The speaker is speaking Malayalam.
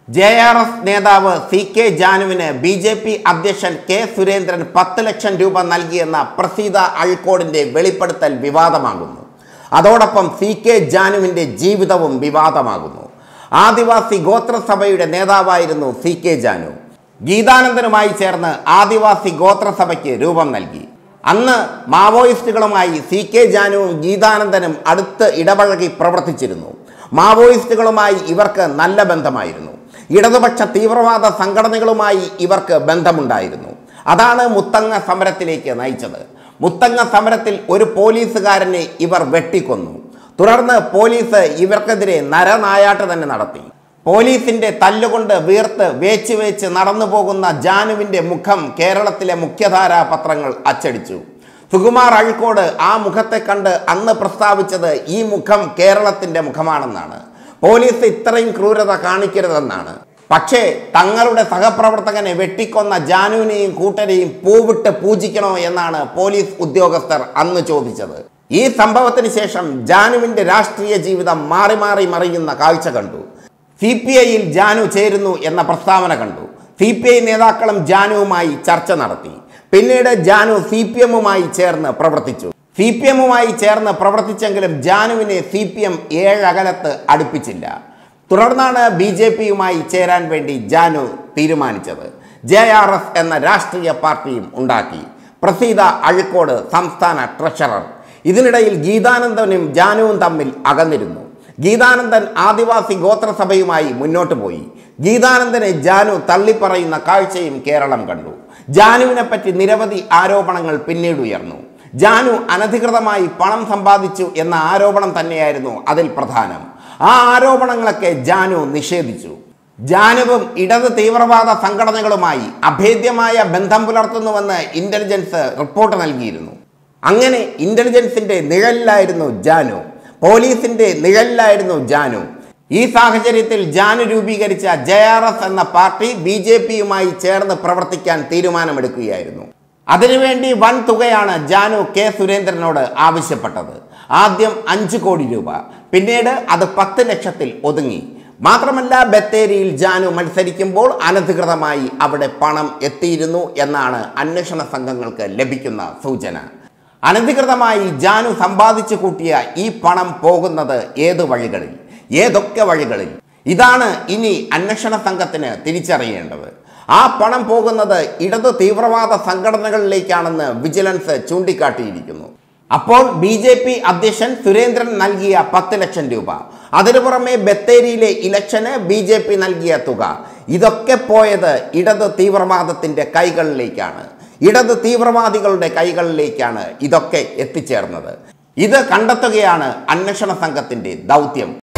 JRS നേതാവ് CKjanu BJP അധ്യക്ഷൻ Ksurendran 10 ലക്ഷം രൂപ നൽകിയെന്ന പ്രസീത അഴിക്കോടിന്റെ വെളിപ്പെടുത്തൽ വിവാദമാകുന്നു. അതോടൊപ്പം CKjanuവിന്റെ ജീവിതവും വിവാദമാകുന്നു. ആദിവാസി ഗോത്ര സഭയുടെ നേതാവായിരുന്നു CKjanu. ഗീതാനന്ദനുമായി ചേർന്ന് ആദിവാസി ഗോത്ര സഭയ്ക്ക് രൂപം നൽകി. അന്ന് മാവോയിസ്റ്റുകളുമായി CKjanuവും ഗീതാനന്ദനും അടുത്ത് ഇടപഴകി പ്രവർത്തിച്ചിരുന്നു. മാവോയിസ്റ്റുകളുമായി ഇവർക്ക് നല്ല ബന്ധമായിരുന്നു. ഇടതുപക്ഷ തീവ്രവാദ സംഘടനകളുമായി ഇവർക്ക് ബന്ധമുണ്ടായിരുന്നു. അതാണ് മുത്തങ്ങ സമരത്തിലേക്ക് നയിച്ചത്. മുത്തങ്ങ സമരത്തിൽ ഒരു പോലീസുകാരനെ ഇവർ വെട്ടിക്കൊന്നു. തുടർന്ന് പോലീസ് ഇവർക്കെതിരെ നരനായാട്ട് തന്നെ നടത്തി. പോലീസിന്റെ തല്ലുകൊണ്ട് വീർത്ത് വേച്ച് നടന്നു പോകുന്ന ജാനുവിന്റെ മുഖം കേരളത്തിലെ മുഖ്യധാരാ പത്രങ്ങൾ അച്ചടിച്ചു. സുകുമാർ അഴിക്കോട് ആ മുഖത്തെ കണ്ട് അന്ന് പ്രസ്താവിച്ചത് ഈ മുഖം കേരളത്തിന്റെ മുഖമാണെന്നാണ്. പോലീസ് ഇത്രയും ക്രൂരത കാണിക്കരുതെന്നാണ്. പക്ഷേ തങ്ങളുടെ സഹപ്രവർത്തകനെ വെട്ടിക്കൊന്ന ജാനുവിനെയും കൂട്ടരെയും പൂവിട്ട് പൂജിക്കണോ എന്നാണ് പോലീസ് ഉദ്യോഗസ്ഥർ അന്ന് ചോദിച്ചത്. ഈ സംഭവത്തിന് ശേഷം ജാനുവിന്റെ രാഷ്ട്രീയ ജീവിതം മാറി മറിയുന്ന കാഴ്ച കണ്ടു. CPIയിൽ ജാനു ചേരുന്നു എന്ന പ്രസ്താവന കണ്ടു. CPI നേതാക്കളും ജാനുവുമായി ചർച്ച നടത്തി. പിന്നീട് ജാനു CPMുമായി ചേർന്ന് പ്രവർത്തിച്ചു. CPMുമായി ചേർന്ന് പ്രവർത്തിച്ചെങ്കിലും ജാനുവിനെ CPM 7 അകലത്ത് അടുപ്പിച്ചില്ല. തുടർന്നാണ് BJPയുമായി ചേരാൻ വേണ്ടി ജാനു തീരുമാനിച്ചത്. JRS എന്ന രാഷ്ട്രീയ പാർട്ടിയും ഉണ്ടാക്കി. പ്രസീത അഴിക്കോട് സംസ്ഥാന ട്രഷറർ. ഇതിനിടയിൽ ഗീതാനന്ദനും ജാനുവും തമ്മിൽ അകന്നിരുന്നു. ഗീതാനന്ദൻ ആദിവാസി ഗോത്രസഭയുമായി മുന്നോട്ട് പോയി. ഗീതാനന്ദനെ ജാനു തള്ളിപ്പറയുന്ന കാഴ്ചയും കേരളം കണ്ടു. ജാനുവിനെ പറ്റി നിരവധി ആരോപണങ്ങൾ പിന്നീട് ഉയർന്നു. ജാനു അനധികൃതമായി പണം സമ്പാദിച്ചു എന്ന ആരോപണം തന്നെയായിരുന്നു അതിൽ പ്രധാനം. ആ ആരോപണങ്ങളൊക്കെ ജാനു നിഷേധിച്ചു. ജാനുവും ഇടത് തീവ്രവാദ സംഘടനകളുമായി അഭേദ്യമായ ബന്ധം പുലർത്തുന്നുവെന്ന് ഇന്റലിജൻസ് റിപ്പോർട്ട് നൽകിയിരുന്നു. അങ്ങനെ ഇന്റലിജൻസിന്റെ നിഴലിലായിരുന്നു ജാനു. പോലീസിന്റെ നിഴലിലായിരുന്നു ജാനു. ഈ സാഹചര്യത്തിൽ ജാനു രൂപീകരിച്ച JRS എന്ന പാർട്ടി BJPയുമായി ചേർന്ന് പ്രവർത്തിക്കാൻ തീരുമാനമെടുക്കുകയായിരുന്നു. അതിനുവേണ്ടി വൻ തുകയാണ് ജാനു Ksurendranനോട് ആവശ്യപ്പെട്ടത്. ആദ്യം 5 കോടി രൂപ, പിന്നീട് അത് 10 ലക്ഷത്തിൽ ഒതുങ്ങി. മാത്രമല്ല, ബത്തേരിയിൽ ജാനു മത്സരിക്കുമ്പോൾ അനധികൃതമായി അവിടെ പണം എത്തിയിരുന്നു എന്നാണ് അന്വേഷണ സംഘങ്ങൾക്ക് ലഭിക്കുന്ന സൂചന. അനധികൃതമായി ജാനു സമ്പാദിച്ചു കൂട്ടിയ ഈ പണം പോകുന്നത് ഏതൊക്കെ വഴികളിൽ? ഇതാണ് ഇനി അന്വേഷണ സംഘത്തിന് തിരിച്ചറിയേണ്ടത്. ആ പണം പോകുന്നത് ഇടതു തീവ്രവാദ സംഘടനകളിലേക്കാണെന്ന് വിജിലൻസ് ചൂണ്ടിക്കാട്ടിയിരിക്കുന്നു. അപ്പോൾ BJP അധ്യക്ഷൻ സുരേന്ദ്രൻ നൽകിയ 10 ലക്ഷം രൂപ, അതിനു പുറമെ ബത്തേരിയിലെ ഇലക്ഷന് BJP നൽകിയ തുക, ഇതൊക്കെ പോയത് ഇടതു തീവ്രവാദത്തിന്റെ കൈകളിലേക്കാണ്. ഇടതു തീവ്രവാദികളുടെ കൈകളിലേക്കാണ് ഇതൊക്കെ എത്തിച്ചേർന്നത്. ഇത് കണ്ടെത്തുകയാണ് അന്വേഷണ സംഘത്തിന്റെ ദൗത്യം.